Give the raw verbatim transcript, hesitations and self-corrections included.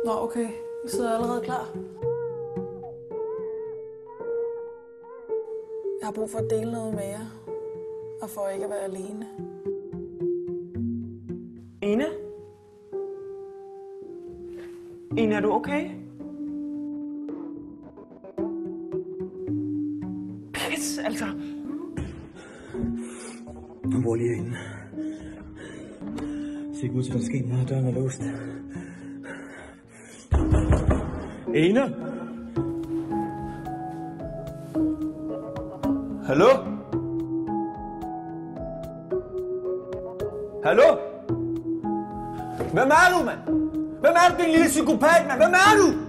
Nå, okay. I sidder allerede klar. Jeg har brug for at dele noget med jer, og for ikke at være alene. Ine? Ine, er du okay? Pis, altså. Hun bor lige herinde. Se ikke ud til, at der sker noget. Døren er låst. Ene? Hallo? Hallo? Hvem er du, mand? Hvem er du, din lille psykopat, mand? Hvem er du?